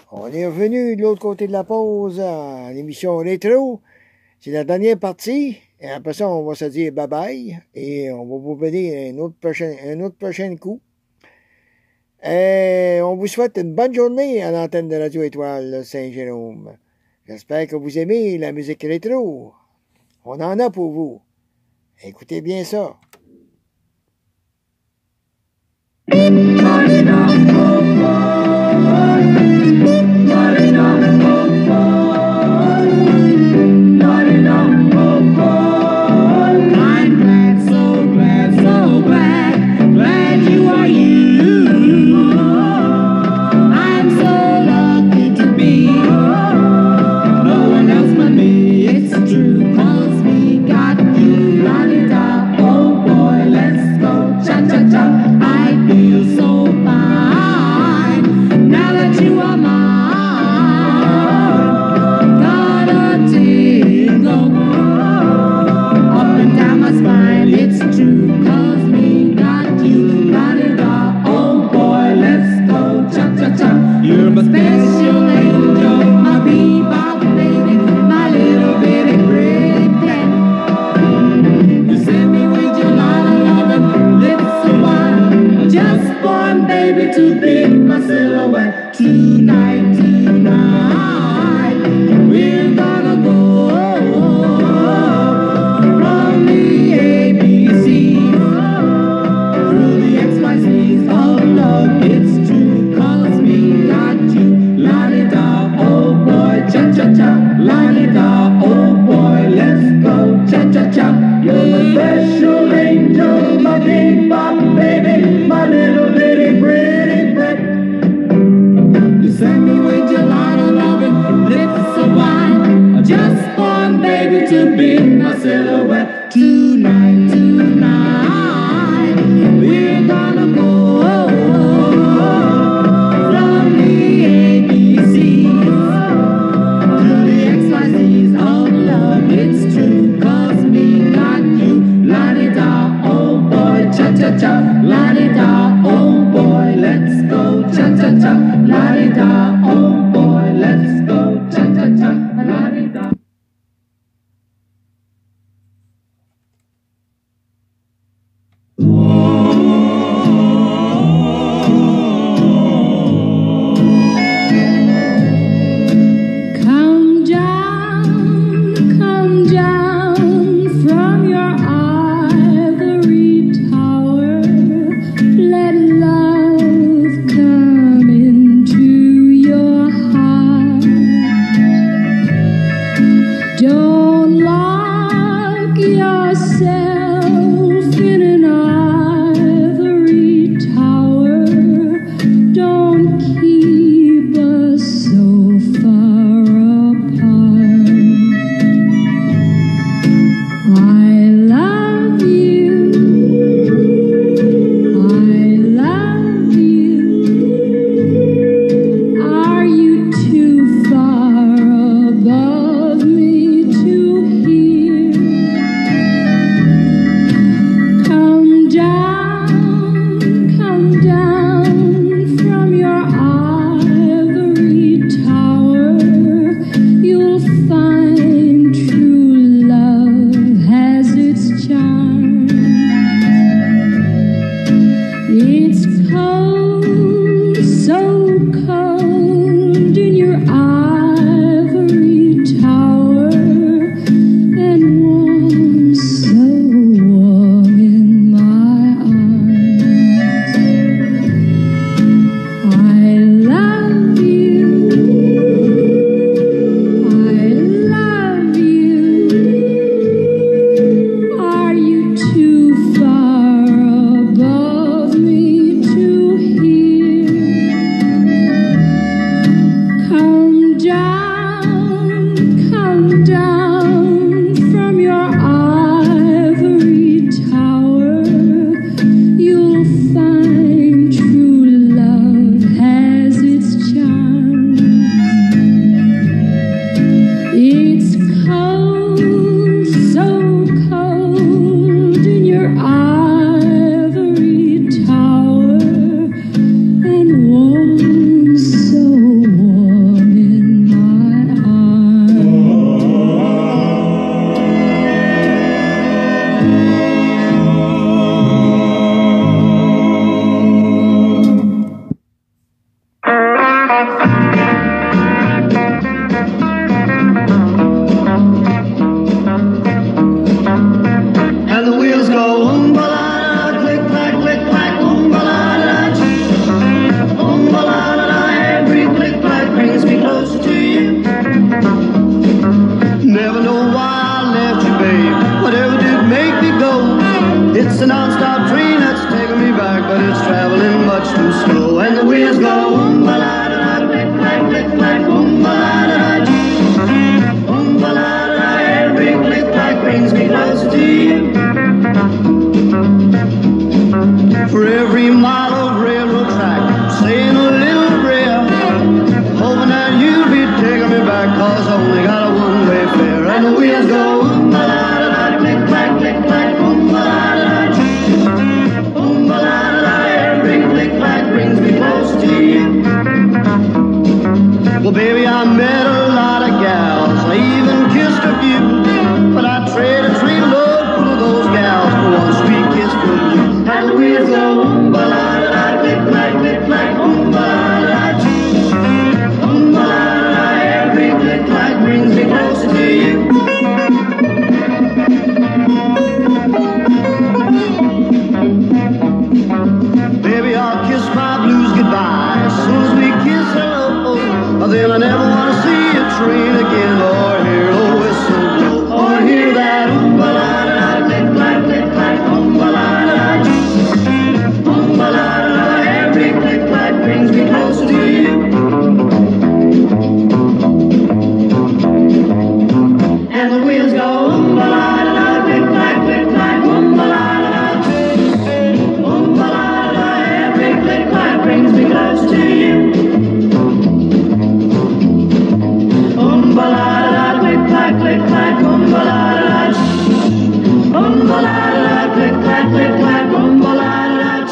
On est revenu de l'autre côté de la pause à l'émission Rétro. C'est la dernière partie. Et après ça, on va se dire bye-bye. Et on va vous donner un autre prochain coup. Et on vous souhaite une bonne journée à l'antenne de Radio Étoile Saint-Jérôme. J'espère que vous aimez la musique rétro. On en a pour vous. Écoutez bien ça. Let love come into your And the wheels go oom-ba-la-da, click-clack, click-clack, oom-ba-la-da, oom-ba-la-da, every click-clack brings me closer to you. Never know why I left you, babe, whatever did make me go. It's a non-stop train that's taking me back, but it's traveling much too slow. And the wheels go oom-ba-la-da, click-clack, click-clack, oom-ba-la-da, oom-ba-la-da, every click-clack brings me closer to you. For every mile of railroad track, saying a little prayer, hoping that you'll be taking me back, 'cause I only got a one-way fare. And the wheels go oom-ba-la-da, click-clack, click-clack, oom-ba-la-da, oom-ba-la-da, every click-clack brings me closer to you. Well, baby, I met a lot of gals, I even kissed a few, but I trade a load full of those gals for one sweet kiss from you. And the wheels go oom-ba-la-da, click-clack, click-clack, oom-ba-la-da, oom-ba-la-da, every click-clack brings me closer to you. Baby, I'll kiss my blues goodbye as soon as we kiss hello. Then I never want to see a train again, or hear a whistle blow, or hear that oom-ba-la-da, click-clack, click-clack, oom-ba-la-da, oom-ba-la-da, every click-clack brings me closer to you. And the wheels go oom-ba-la-da, click-clack, click-clack, oom-ba-la-da, oom-ba-la-da, every click-clack brings me closer to you. Oom-ba-la-da, click-clack, click-clack, oom-ba-la-da, oom-ba-la-da, click-clack, click-clack, oom-ba-la-da,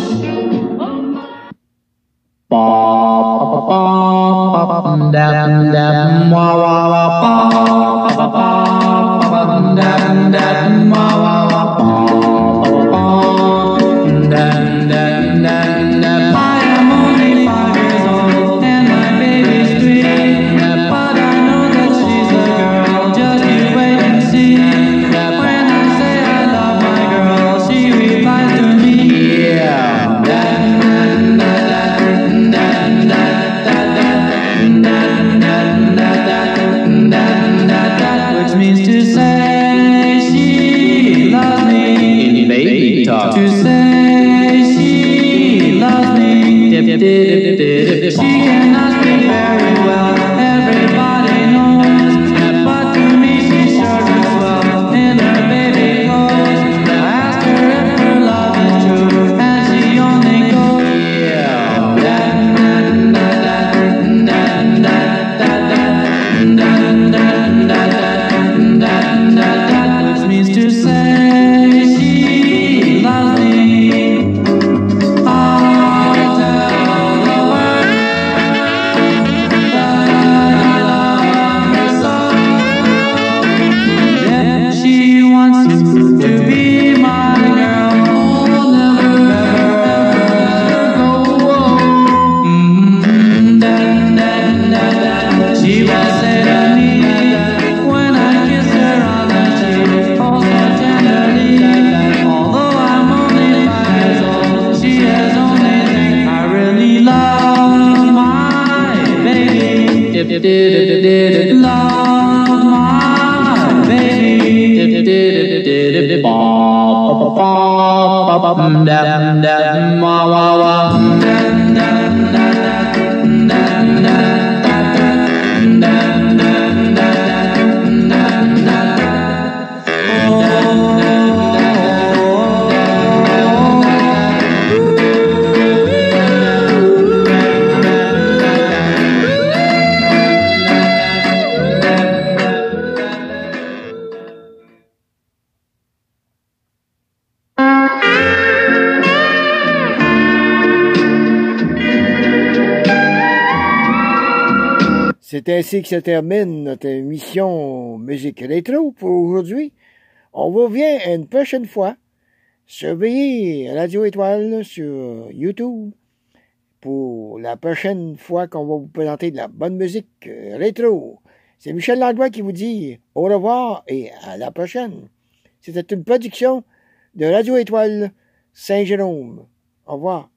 C'est ainsi que se termine notre émission Musique Rétro pour aujourd'hui. On vous revient une prochaine fois. Surveillez Radio Étoile sur YouTube pour la prochaine fois qu'on va vous présenter de la bonne musique rétro. C'est Michel Langlois qui vous dit au revoir et à la prochaine. C'était une production de Radio Étoile Saint-Jérôme. Au revoir.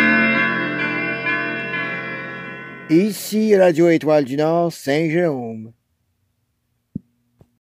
Ici Radio Étoile du Nord, Saint-Jérôme.